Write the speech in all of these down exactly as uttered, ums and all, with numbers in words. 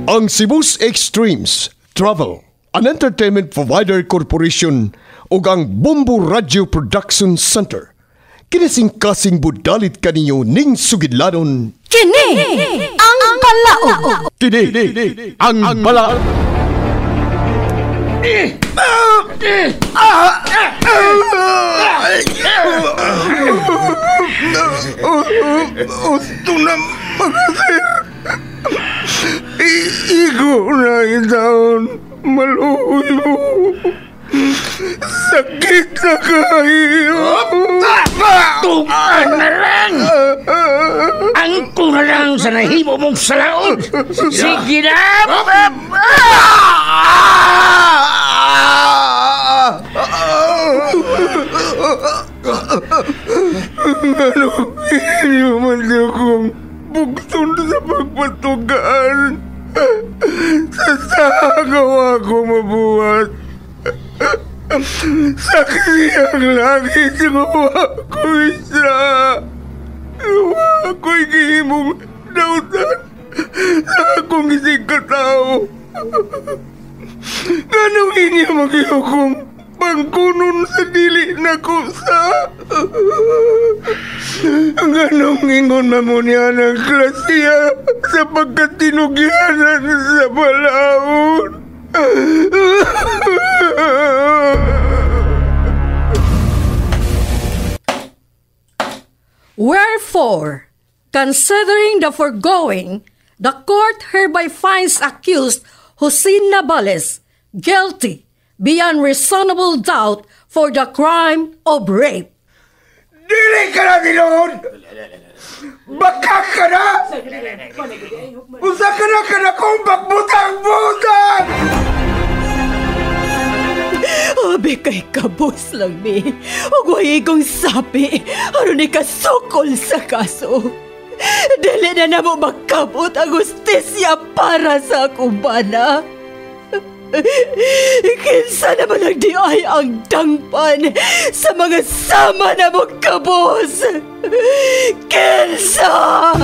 Ang Cebu's Extremes Travel and Entertainment Provider Corporation ug ang Bumbu Radio Production Center kinising-kasing budalit kaninyo ning sugidlanon. Kini ang balaod. Kini ang balaod. Gusto na makasir. Igo na itaon. Maluoy mo. Sakit na kayo. Tukan na lang. Ang ko na lang sa nahimo mong salaod. Sige na. Ano, hindi man di akong bugtong sa pagpatugaan. Sa sagawa ko mabuhat. Saksi ang langit gawa ko isa. Gawa ko'y gihimong dautan sa akong isig katao. Ganong inya magyukong pangkunon sa dili na kusa. Ganong ingon na mo niya ng klasya sa pagkatinugyanan sa balaod. Wherefore, considering the foregoing, the court hereby finds accused Jose Navales guilty beyond reasonable doubt for the crime of rape. Dili ka na tinuod! Baka ka na! Usa ka na ka na kong bagbutang-butang! Abi kay kabos lang ni. Huwag wahi kong sapi. Ano ni kasukol sa kaso. Dili na na mo magkabot ang justisya para sa akong bana. Kinsa naman ang di ay ang dangpan sa mga sama na mong kabos. Kinsa!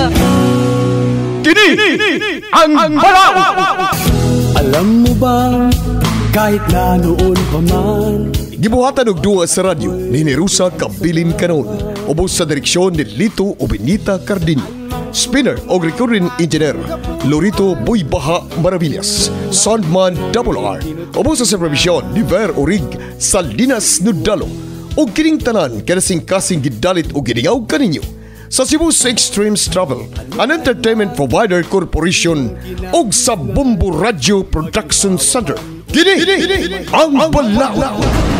Kini ang balaod. Alam mo ba, kahit na noon pa man, gibuhatan og duwa sa radyo ni Nerusa Kabilin Canon, ubos sa direksyon ni Lito Obinita Cardino, spinner o recording engineer Lorito Buybaha Maravillas, soundman Double R, ubos sa supervision ni Ver Orig Salinas Nudalo, o kining tanan kanasing-kasing gidalit o giningaw kaninyo sa Cebu's Extremes Travel and Entertainment Provider Corporation o sa Bumbu Radio Production Center. Kini ang balaod.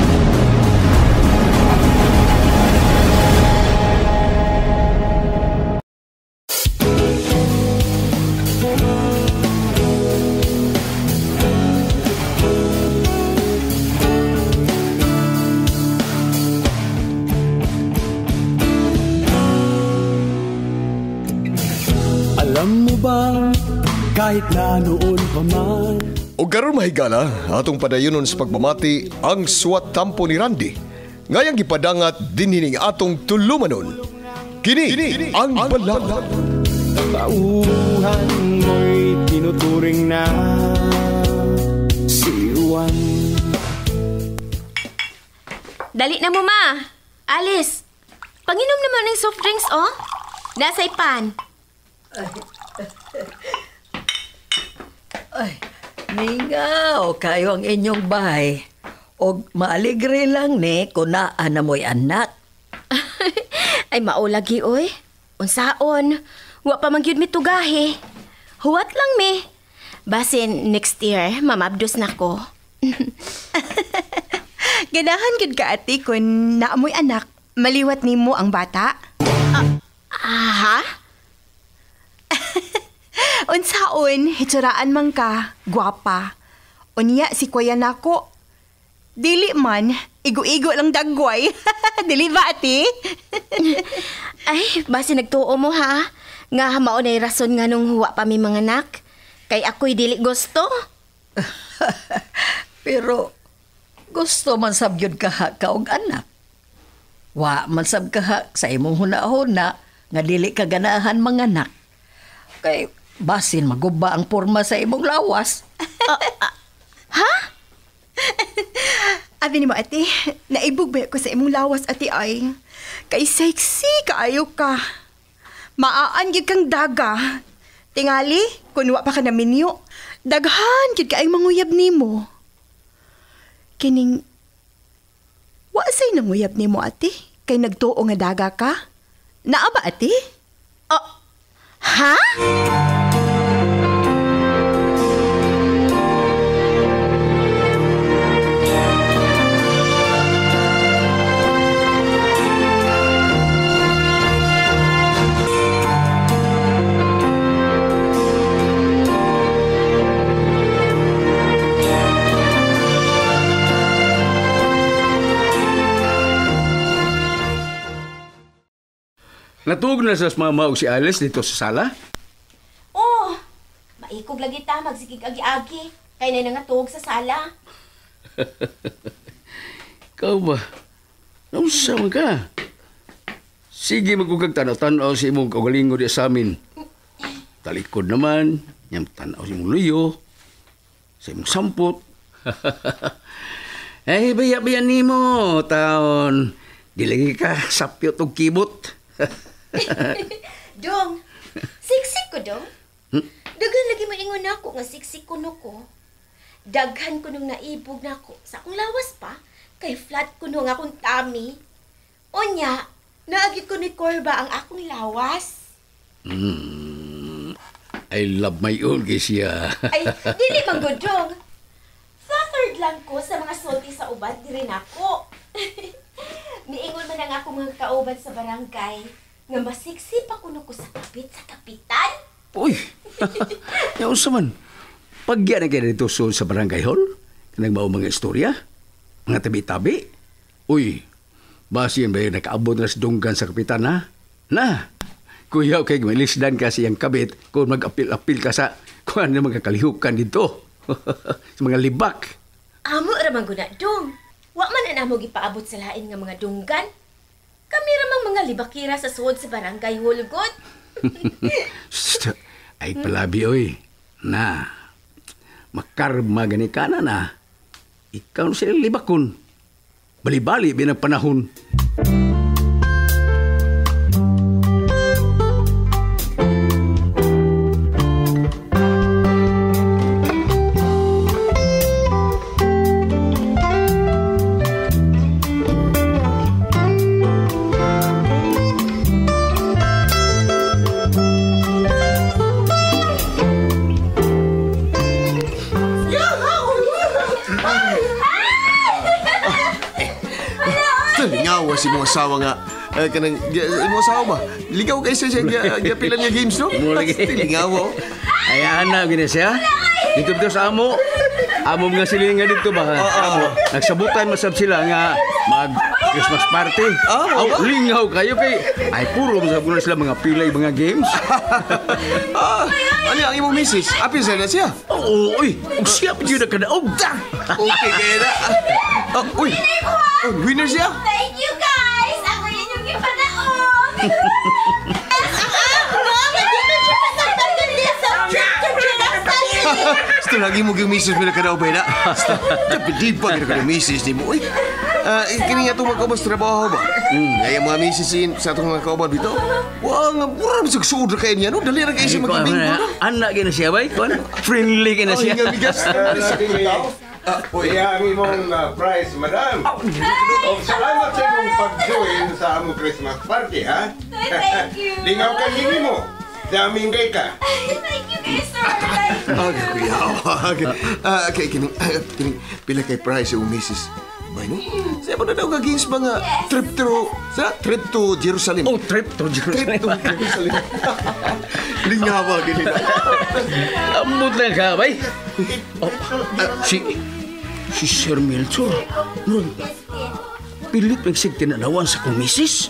alam mo ba, kahit na noon pa man, o karon mahigala, atong padayonon sa pagmamati ang suwat tampo ni Randy. Ngayang gipadangat dinhining atong tulumanon. Kini, Kini ang balaod. tauhan mo'y tinuturing na siwan. Dali na mo, ma. Alice, panginom naman ng soft drinks, oh. Nasa'y pan. Ay, ningaw kayo ang inyong bahay. O maaligre lang ni kung naan na mo'y anak. Ay, maulagi, oy. Unsaon, wa pa magyud mi tugahe. Huwat lang mi. Basin next year, mamabdos na ko. Ganahan gud ka ati kung naamoy anak, maliwat nimo ang bata. Aha? Unsaon, hitsuraan man ka, gwapa. Unya si kuya nako. Dili man, igo-igo lang dagway. Dili ba ati? Ay, basi nagtuo mo ha. Nga maunay rason nga nung huwa pa mi mga anak. Kay ako'y dili gusto. Pero gusto man sabyod ka ha kaog anak. Wa man sab ka ha sa imong huna-huna nga dili ka ganahan mga anak. Kay Basin maguba ang porma sa imong lawas. Abi ni mo, ate, naibog ba ko sa imong lawas, ate, ay? Kay sexy kaayo ka. Maaan gid kang daga. Tingali, kung wa pa ka na minyo, daghan gid kaayong manguyab nimo. Kining, wa say nanguyab nimo, ate? Kay nagtuo nga daga ka? Naa ba, ate? Oh, ha? Natug na sa mama o si Alice dito sa sala? Oh, maikog lagi ta, magsigig agi-agi. Kaya na nangatog sa sala. Ikaw ba? Nausa man ka? Sige magkukag tanaw-tanaw sa imong kaugalingo di sa amin. Talikod naman, niyang tanaw sa imong luyo, sa imong sampot. Eh, baya-baya ni mo, taon. Dilagi ka, sapyot o kibot. Dong, siksik ko, Dong. Hmm? Daghan lagi maingon ako nga siksik ko no ko. Daghan ko nung naibog na ako sa akong lawas pa, kay flat ko nung akong tummy. Onya, naagit ko ni Corba ang akong lawas. Hmm, I love my own siya. Ay, dili man go, Dong. Flattered lang ko sa mga sulti sa uban, di rin ako. Niingon man ang ako mga kauban sa barangay nga masiksi pa kuno ko sa kapit sa kapitan. Uy! Yaon sa man. Pagyan na kayo dito sa barangay hall, kanang mao mga istorya, mga tabi-tabi. Uy, basi yan ba yung nakaabot na sa dunggan sa kapitan, ha? Na, kuya, kay gumilisdan ka siyang kabit kung mag-apil-apil ka sa kung ano mga kalihukan dito. Sa mga libak. Amo ramang guna, Dong. Wa man na mo gipaabot sa lain nga mga dunggan. Kami ramang mga libakira sa suod sa barangay hulgot. Ay palabi, oy. Na, makarma gani ka na na. Ikaw sila libakon. Bali-bali binang panahon. Si mo asawa nga uh, kanang mo asawa ba ligaw kay siya gapilan nga games no mo lagi ligaw ay ana gini siya dito dito sa amo amo nga siling nga dito ba amo nagsabutan masab sila nga mag Christmas party oh lingaw kayo kay ay puro masab na sila mga pilay mga games. Ano ang imong misis apil sa na siya oo uy siya pa jud ka daog okay kaya na uy winner siya. Thank you guys. Ako rin yung ipanaog. Ito lagi mo yung misis mo na ka na o ba na? Di pa ka na misis ni mo. Kini nga itong magkabas trabaho ba? Kaya mga misis sa itong mga kaubad dito. Wah, nga mura sa suod na kayo niya. Dali na kayo siya magkabingko. Anak ka na siya ba? Friendly ka na siya. Ang bigas. Uh, Kaya ang imong uh, prize, madam. Oh, salamat sa imong pag-join sa among Christmas party, ha? Thank you. Lingaw ka nini mo. Daming gay ka. Thank you, mister. Okay, kuya. Ah, kay kining kining pila kay prize yung misis. Bay no? Sa mo na daw ka games ba nga trip to sa trip to Jerusalem. Oh, trip to Jerusalem. Trip to Jerusalem. Lingawa gini. Ambot lang ka, bay. Oh, si si Sir Melchor. Nun, pilit magsig tinanawan sa kong misis.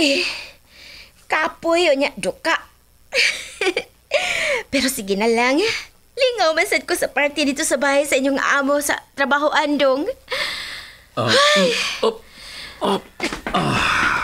Ay, kapoy o niya, duka. Pero sige na lang. Lingaw man sad ko sa party dito sa bahay sa inyong amo sa trabaho andong. Uh, oh, oh, ah.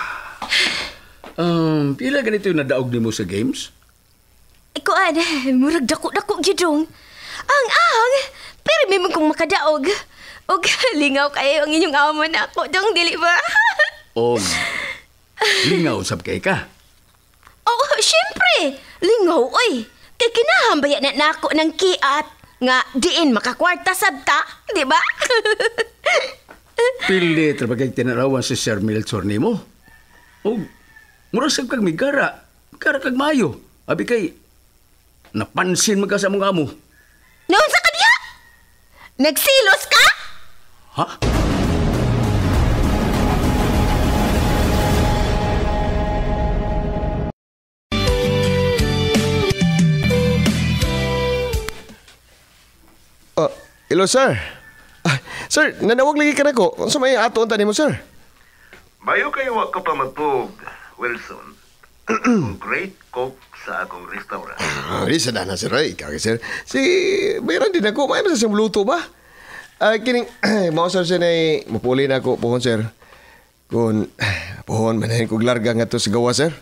Um, pila ganito yung nadaog ni mo sa games? Iko ana, murag dako-dako gidong. Ang ang, pero may mong kong makadaog. Og lingaw kayo ang inyong amo na ako dong, dili ba? O, lingaw sab kay ka? Oh, syempre. Lingaw, oy. Kay kinahambaya na nako ng kiat nga diin makakwarta sabta, di ba? Pili trabagay tinarawan si Sir Melchor nimo. O, murasag kag migara. Kara kag mayo. Abi kay, napansin magka sa mong amo. Noon sa kanya? Nagsilos ka? Ha? Uh, hello, sir. Ah, sir, nanawag lagi ka na ko. Sa may ato ang tanin mo, sir. Bayo kayo wa ka pa magtog, Wilson. Ang great cook sa akong restaurant. Ah, di sa dana, sir. Ay, kaya, sir. Si Bayran din ako. May masasang luto ba? Ah, kining, mga sir, siya na mapuli na ako, pohon, sir. Kung, pohon, manahin kong larga nga to sa gawa, sir.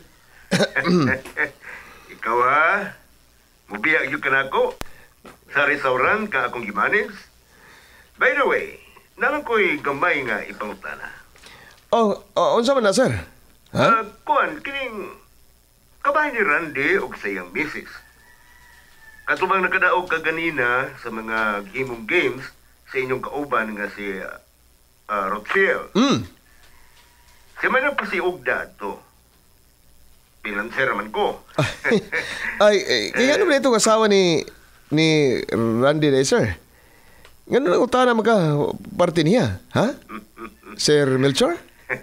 Ikaw ha? Mubiyag yun ka na ako sa restaurant ka akong gimanis. By the way, nalang ko'y gamay nga ipangutana. Oh, oh, unsa man na, sir? Ha? Uh, kuan, kining kabahay ni Randy o sa iyang misis. Katubang nakadaog ka ganina sa mga gimong games sa inyong kauban nga si uh, Rothschild. Hmm. Si man ang pasiog dato. Pilansera man ko. Ay, eh, kaya ano ba itong asawa ni ni Randy na, sir? Ngano na utana maka parte niya, ha? Sir Melchor?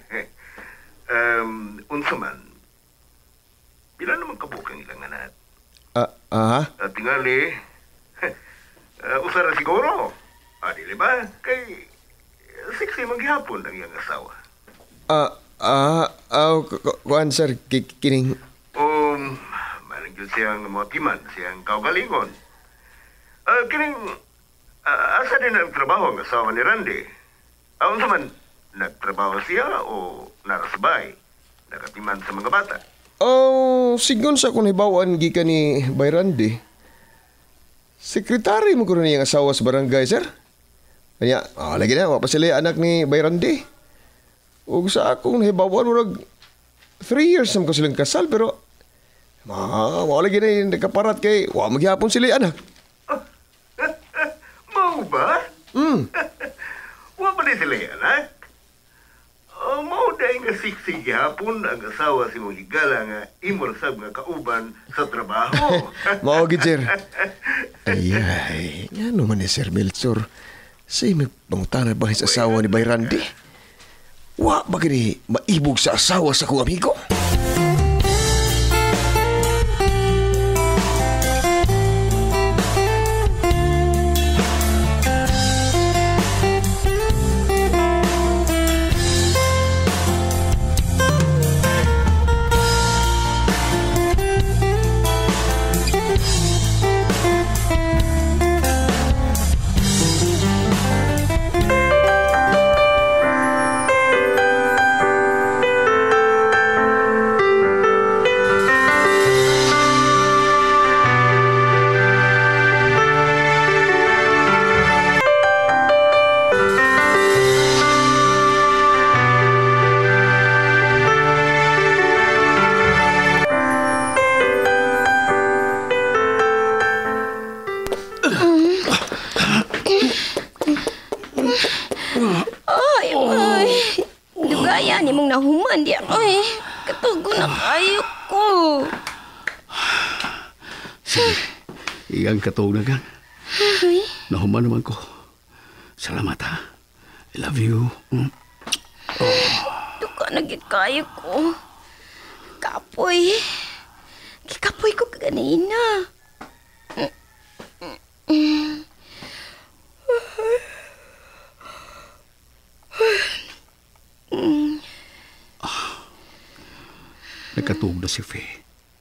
um, unsa man. Pila naman kabukang ilang anak. Ah, aha. At tingali, uh, usara siguro. Ah, dili ba? Kay sexy maghihapon ang iyang asawa. Ah, ah, ah, kuan, sir, ki- kining... Um, malang yun siyang mga timan, siyang kaugalingon. Ah, kining, uh, asa din ang trabaho ang asawa ni Randy? Ah, unsa man, nagtrabaho siya o narasabay? Nakatiman sa mga bata? Oh, sigon sa kung hibawan gikan ni Bayrandi. Sekretary mo ko rin yung asawa sa barangay, sir. Kanya, ah, lagi na, wapa sila anak ni Bayrandi. Ug sa akong hibawan, murag three years naman ko silang kasal, pero ma, wala lagi na yung nagkaparat kay, wa maghihapon sila anak. Mau ba? Hmm. Wa ba din sila anak? Uh, mau dahil nga siksi gihapon ang asawa si mong higala nga imursab nga kauban sa trabaho. Mao gid, sir. Ay, ay, nga naman ni Sir Melchor. Say, may pangutana ba sa asawa ni Bayrandi? Wa ba gini maibog sa asawa sa kong amigo? Ay, ay. Dugaya ni mong nahuman diyan. Ay, katugo na kayo ko. Sige, igang katog na gang. Ay, Nahuman naman ko. Salamat ha. I love you. Mm. duka na gid kayo ko. Kapoy. Kikapoy ko kaganina. Nakatuog na si Faye.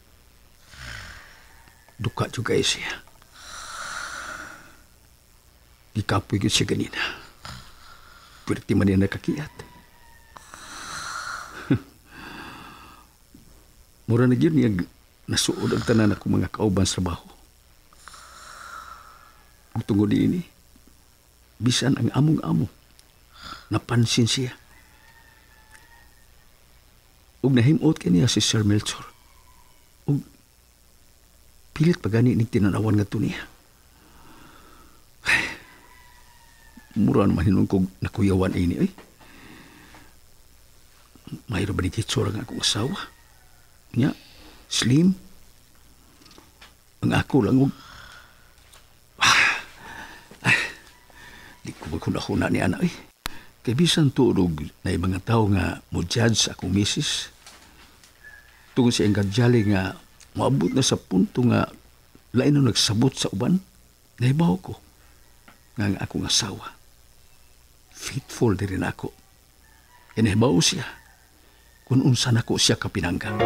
Duka juga siya. Gikapoy ko siya ganina. Pwerte man niya nakakiyat. Mura na yun niya nasuod ang tanan ako mga kauban sa trabaho. Ang tungod ini, bisan ang among-amo, napansin siya. Ug nahimot kaniya si Sir Melchor. Ug pilit pa gani ning tinanawan nga to niya. Ay, mura naman hinun kong nakuyawan ini, ay. Mayroon ba ni Kitsura nga akong asawa? Nya, slim. Ang ako lang, ug ah, ah, di ko magkunahuna ni anak, eh. Kay bisan tuog na mga tao nga mo judge sa akong misis. Tungod sa iyang kadyali nga maabot na sa punto nga lain na nagsabot sa uban, nahibaw ko nga ang akong asawa. Faithful din rin ako. E nahibaw siya kung unsan ako siya kapinanggang.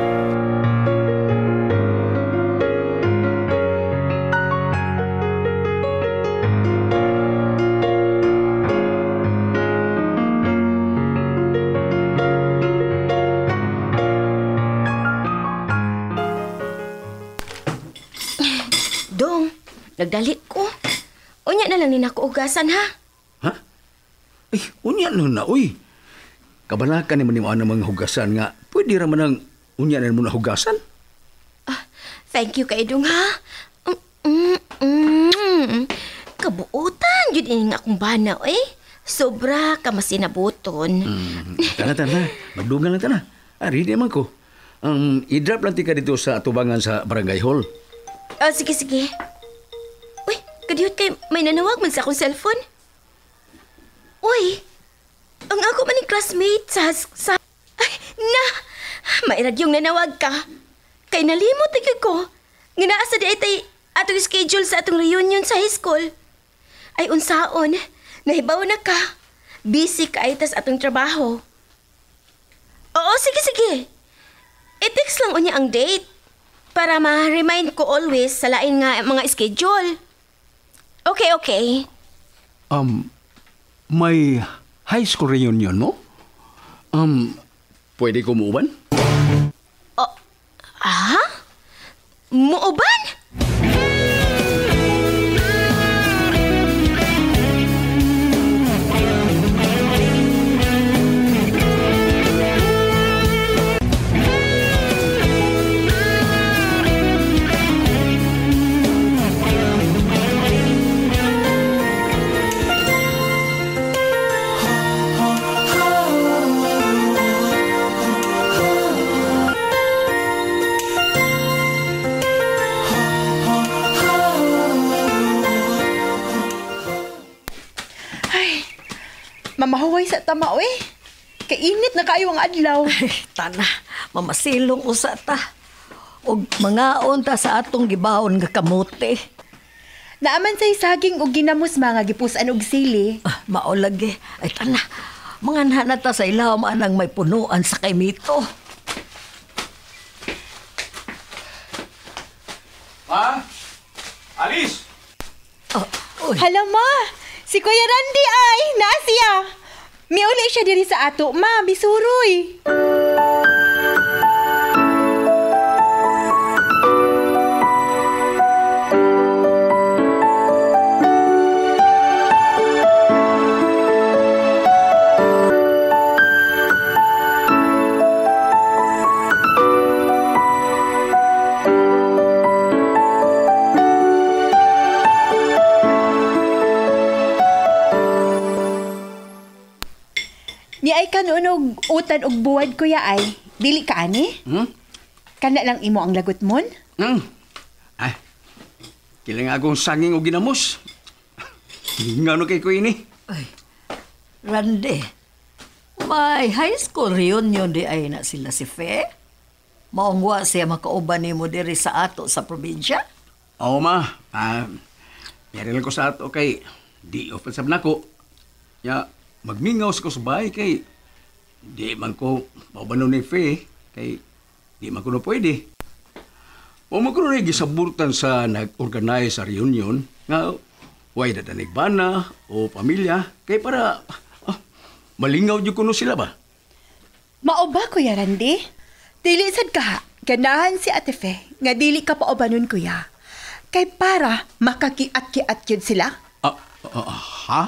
Nagdali ko. Unya na lang ni nako ugasan, ha? Ha? Ay, unya na na, uy. Kabanakan naman yung mga hugasan nga. Pwede raman ang unya na mo na hugasan? Ah, thank you kay Dong, ha? Mm, mm, mm. Kabuutan, yun ini nga akong bana, eh. Sobra ka masinabuton. Hmm, tana, tana. Magdungan lang, tana. Ari, di naman ko. Um, i-drop lang tika dito sa atubangan sa barangay hall. Ah, sige, sige. Kadiyot kay may nanawag man sa akong cellphone. Uy, ang ako man yung classmate sa... sa ay, na! May radyong nanawag ka. Kay nalimot na ko. Nga naasa di ay tay atong schedule sa atong reunion sa high school. Ay unsaon, nahibaw na ka. Busy ka ay tas atong trabaho. Oo, sige, sige. I-text lang unya ang date para ma-remind ko always sa lain nga mga schedule. Okay, okay. Um, may high school reunion mo? Um, pwede ko muuban? Oh, ah? Muuban? Mamahuway sa tama, eh. Kainit na kayo ang adlaw. Ay, tana, mamasilong usa ta. Og mangaon ta sa atong gibahon nga kamote. Naaman say saging og ginamos mga gipusan og sili. Ah, mao lagi. Ay, tana, manganha na ta sa ilawom anang may punuan sa kay Mito. Ma? Alice! Oh, uy. Hala, ma! Si Kuya Randy ay, naa siya. Miuli siya diri sa ato, ma, bisuroy. Ni ay kanunog utan og buwad, kuya ay. Dili ka ani? Hmm? Kana lang imo ang lagot mon? Hmm. Ay, kilang akong sanging o ginamos. Nga no kay ko ini? Ay, Randy, may high school reunion di ay na sila si Fe? Maungwa siya makauban ni mo diri sa ato sa probinsya? Oo, ma. Ah, meron ko sa ato kay di open sab nako. Ya, magmingaw ko sa bahay kay di man ko maubano ni Fe kay di man kuno pwede. O magkuno na gisaburtan sa nag-organize sa reunion nga way dadanig bana o pamilya kay para ah, malingaw jud kuno sila ba? Mao ba, Kuya Randy? Dili sad ka, ganahan si Ate Fe, nga dili ka paobanon, Kuya. Kay para makakiat-kiat yun sila. Ah, ah, ha?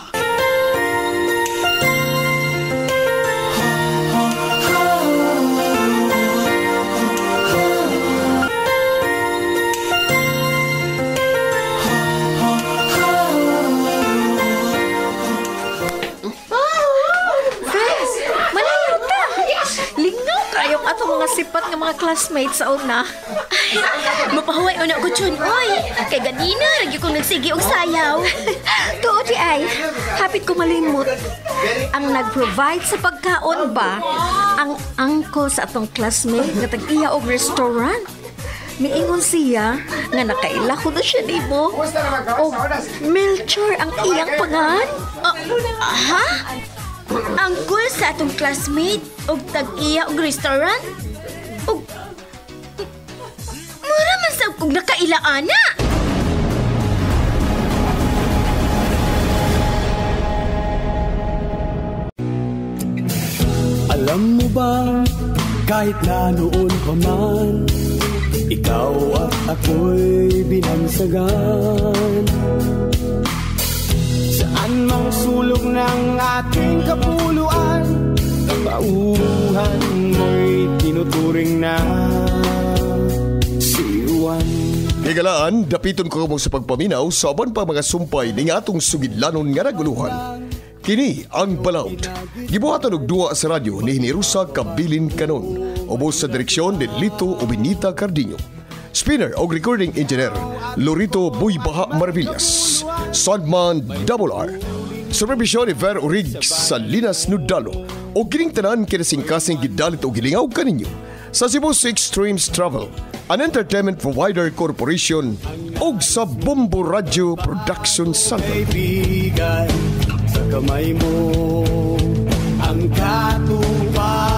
Ato mga sipat ng mga classmates sa una. Ay, mapahuway una ko dyan, oy. Kay ganina, lagi kong nagsigi og sayaw. Tuo di ay, hapit ko malimot. Ang nag-provide sa pagkaon ba, ang angko sa atong classmate nga tag-iya og restaurant. Miingon siya nga nakaila ko na siya nimo. O Melchor ang iyang pangan. Uh, ha? Ang cool sa atong classmate og tag-iya og restaurant og mura man sa kung nakailaana. Alam mo ba, kahit na noon pa man, ikaw at ako'y binansagan. Saan mang sulok ng ating kapuluan, kapauhan mo'y tinuturing na siwan. Higalaan, dapiton ko mo sa pagpaminaw sa aban pa mga sumpay ni atong sugidlanon nga naguluhan. Kini ang Balaod. Gibuhatan og duwa sa radyo ni Rusa Kabilin Canon. Ubos sa direksyon ni Lito Obinita Cardiño. Spinner o recording engineer Lorito Buybaha Maravillas. Soundman Double R. Supervision ni Ver Urig sa Linas Nudalo. O kining tanan kinasingkasing gidalit o gilingaw kaninyo sa Cebu Six Streams Travel, an entertainment provider corporation og sa Bombo Radio Production Center. Kaibigan, sa kamay mo ang katuparan.